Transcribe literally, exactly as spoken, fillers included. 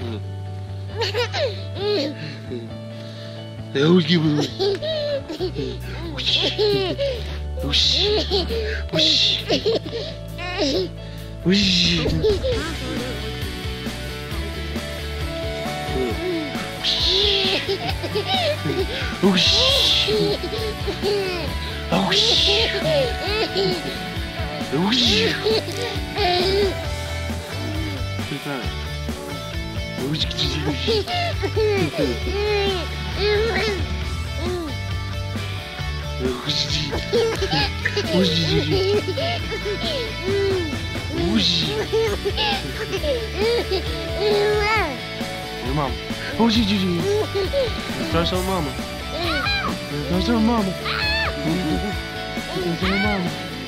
Who's giving me? Whoosh. Whoosh. Whoosh. Whoosh. Whoosh. Whoosh. Whoosh. Whoosh. Your mama. Oh, she, she, she. Crush on mama. Crush on mama. Crush on mama.